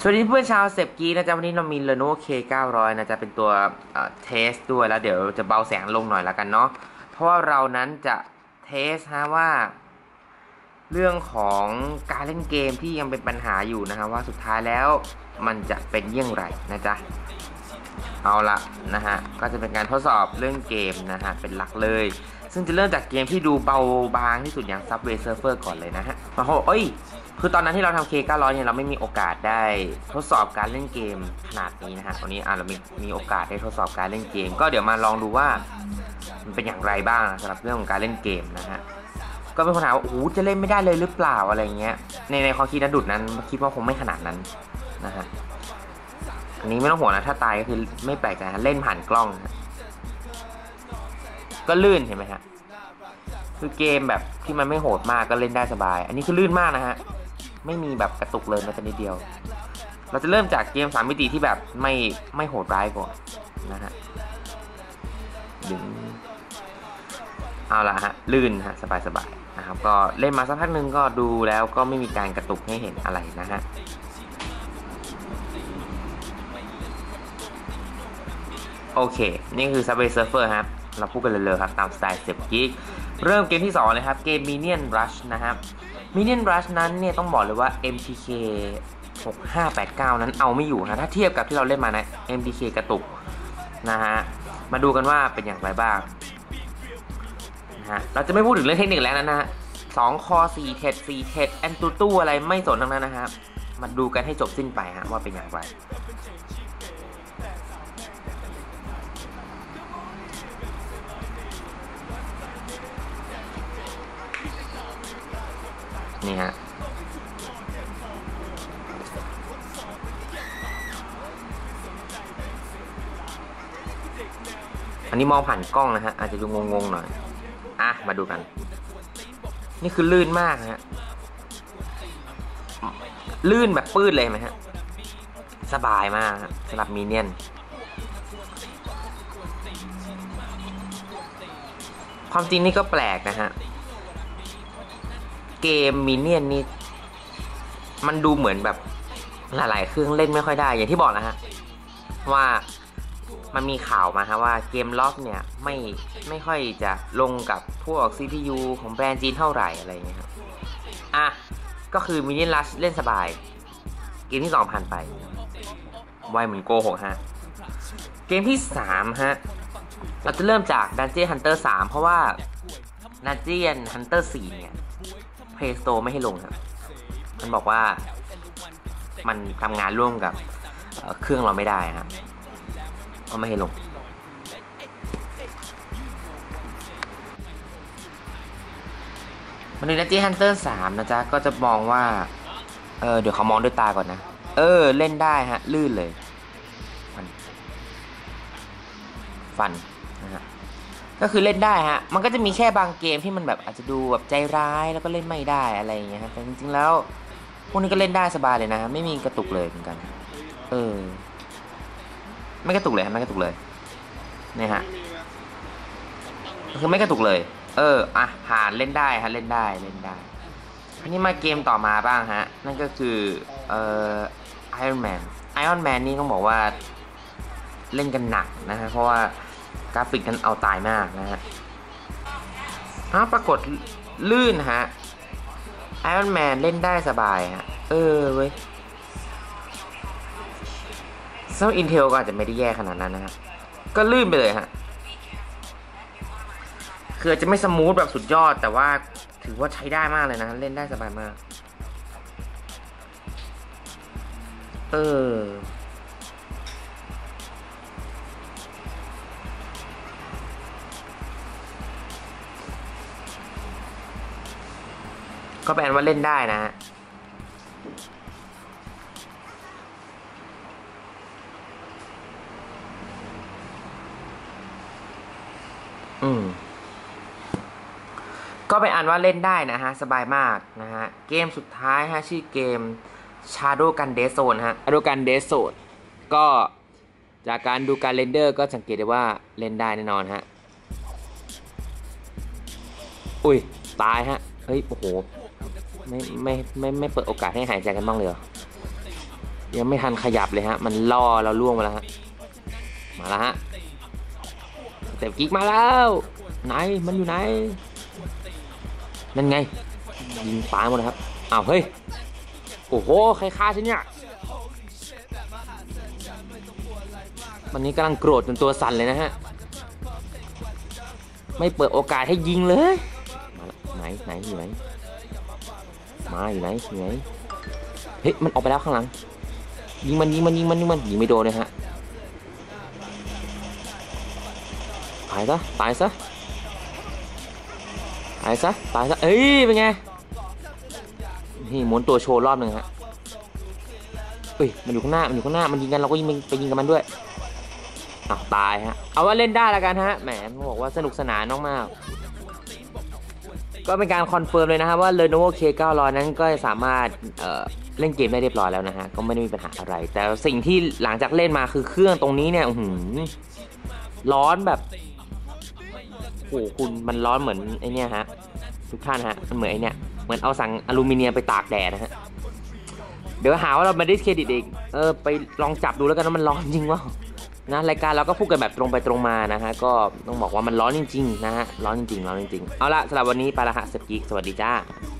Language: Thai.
สวัสดีเพื่อนชาวเซฟกีนะจ๊ะวันนี้เรามี Lenovo K900 นะจ๊ะเป็นตัวเทสด้วยแล้วเดี๋ยวจะเบาแสงลงหน่อยแล้วกันเนาะเพราะว่าเรานั้นจะเทสฮะว่าเรื่องของการเล่นเกมที่ยังเป็นปัญหาอยู่นะฮะว่าสุดท้ายแล้วมันจะเป็นเยี่ยงไรนะจ๊ะเอาละนะฮะก็จะเป็นการทดสอบเรื่องเกมนะฮะเป็นหลักเลยซึ่งจะเริ่มจากเกมที่ดูเบาบางที่สุดอย่าง Subway Surfer ก่อนเลยนะฮะมาโหคือตอนนั้นที่เราทำ K900 เนี่ยเราไม่มีโอกาสได้ทดสอบการเล่นเกมขนาดนี้นะฮะตอนนี้เรามีโอกาสได้ทดสอบการเล่นเกมก็เดี๋ยวมาลองดูว่ามันเป็นอย่างไรบ้างสำหรับเรื่องของการเล่นเกมนะฮะก็เป็นคนถามว่าจะเล่นไม่ได้เลยหรือเปล่าอะไรเงี้ยในความคิดนัดดุดนั้นคิดว่าคงไม่ขนาดนั้นนะฮะอันนี้ไม่ต้องห่วงนะถ้าตายก็คือไม่แปลกใจเล่นผ่านกล้องนะก็ลื่นเห็นไหมฮะคือเกมแบบที่มันไม่โหดมากก็เล่นได้สบายอันนี้คือลื่นมากนะฮะไม่มีแบบกระตุกเลยแม้แต่นิดเดียวเราจะเริ่มจากเกม3มิติที่แบบไม่โหดร้ายก่อนนะฮะดึงเอาละฮะลื่นฮะสบายนะครับก็เล่นมาสักพักนึงก็ดูแล้วก็ไม่มีการกระตุกให้เห็นอะไรนะฮะโอเคนี่คือ Subway Surfer ครับเราพูดกันเลยครับตามสไตล์เซฟกิ๊กเริ่มเกมที่2เลยครับเกม Minion Rush นะครับ Minion Rush นั้นเนี่ยต้องบอกเลยว่า MTK 6589นั้นเอาไม่อยู่นะถ้าเทียบกับที่เราเล่นมานะ MTK กระตุกนะฮะมาดูกันว่าเป็นอย่างไรบ้างนะฮะเราจะไม่พูดถึงเรื่องเทคนิคแล้วนะฮะ2 คอ 4 เท็ด 4 เท็ดแอนตูตู้อะไรไม่สนทั้งนั้นนะครับมาดูกันให้จบสิ้นไปฮะว่าเป็นอย่างไรนี่ฮะอันนี้มองผ่านกล้องนะฮะอาจจะดูงงๆหน่อยมาดูกันนี่คือลื่นมากฮะลื่นแบบปื้ดเลยไหมฮะสบายมากสำหรับมิเนียนความจริงนี่ก็แปลกนะฮะเกมมิเนียนนี่มันดูเหมือนแบบหลายๆเครื่องเล่นไม่ค่อยได้อย่างที่บอกนะฮะว่ามันมีข่าวมาฮะว่าเกมล็อกเนี่ยไม่ค่อยจะลงกับพวก CPU ของแบรนด์จีนเท่าไหร่อะไรเงี้ยครับก็คือมินิลัชเล่นสบายเกมที่2ผ่านไปไวเหมือนโกหกฮะเกมที่3ฮะเราจะเริ่มจาก Dungeon Hunter 3เพราะว่า Dungeon Hunter 4เนี่ย Play Store ไม่ให้ลงครับมันบอกว่ามันทำงานร่วมกับเครื่องเราไม่ได้ฮะก็ไม่ให้ลงมาดู Dungeon Hunter 3นะจ๊ะก็จะมองว่าเดี๋ยวเขามองด้วยตาก่อนนะเล่นได้ฮะลื่นเลยฟันนะฮะก็คือเล่นได้ฮะมันก็จะมีแค่บางเกมที่มันแบบอาจจะดูแบบใจร้ายแล้วก็เล่นไม่ได้อะไรอย่างเงี้ยครับแต่จริงๆแล้วพวกนี้ก็เล่นได้สบายเลยนะไม่มีกระตุกเลยเหมือนกันไม่กระตุกเลยไม่กระตุกเลยเนี่ยฮะคือไม่กระตุกเลยผ่านเล่นได้ฮะเล่นได้ทีนี้มาเกมต่อมาบ้างฮะนั่นก็คือIron Man นี่ต้องบอกว่าเล่นกันหนักนะฮะเพราะว่ากราฟิกกันเอาตายมากนะฮะปรากฏลื่นฮะ Iron Man เล่นได้สบายฮะเว้ยซึ่ง Intel ก็อาจจะไม่ได้แย่ขนาดนั้นนะฮะก็ลื่นไปเลยฮะคืออาจจะไม่สมูทแบบสุดยอดแต่ว่าถือว่าใช้ได้มากเลยนะเล่นได้สบายมากก็แปลว่าเล่นได้นะฮะก็เป็นอันว่าเล่นได้นะฮะสบายมากนะฮะเกมสุดท้ายฮะชื่อเกม Shadow Gun Dead Zone ฮะ Shadow Gun Dead Zone ก็จากการดูการเรนเดอร์ก็สังเกตได้ว่าเล่นได้แน่นอนฮะอุ้ยตายฮะโอ้โหไม่เปิดโอกาสให้หายใจกันบ้างเลยยังไม่ทันขยับเลยฮะมันล่อเราล่วงมาแล้วฮะมาแล้วฮะสเต็ปกิ๊กมาแล้วไหนมันอยู่ไหนนั่นไงยิงตายหมดเลยครับอ้าวเฮ้ยโอ้โหใครฆ่าฉันเนี่ยวันนี้กำลังโกรธจนตัวสั่นเลยนะฮะไม่เปิดโอกาสให้ยิงเลยมาไหนอยู่ไหนมาอยู่ไหนเฮ้ยมันออกไปแล้วข้างหลังยิงมันยิงไม่โดนเลยฮะตายซะเอ้ยเป็นไงนี่หมุนตัวโชว์รอบหนึ่งฮะเอ้ยมันอยู่ข้างหน้ามันยิงกันเราก็ยิงไปยิงกับมันด้วยอ้าวตายฮะเอาว่าเล่นได้แล้วกันฮะแหมบอกว่าสนุกสนานมากก็เป็นการคอนเฟิร์มเลยนะครับว่า Lenovo K900 นั้นก็สามารถเล่นเกมได้เรียบร้อยแล้วนะฮะก็ไม่ได้มีปัญหาอะไรแต่สิ่งที่หลังจากเล่นมาคือเครื่องตรงนี้เนี่ยร้อนแบบโอ้โหคุณมันร้อนเหมือนไอเนี้ยฮะทุกท่านฮะมันเหมือนไอเนี้ยเหมือนเอาสั่งอลูมิเนียมไปตากแดดนะฮะเดี๋ยวหาว่าเรามาดิสเครดิตอีกไปลองจับดูแล้วกันว่ามันร้อนจริงวะนะรายการเราก็พูดกันแบบตรงไปตรงมานะฮะก็ต้องบอกว่ามันร้อนจริงๆนะฮะร้อนจริงเอาละสำหรับวันนี้ไปละฮะสกีสวัสดีจ้า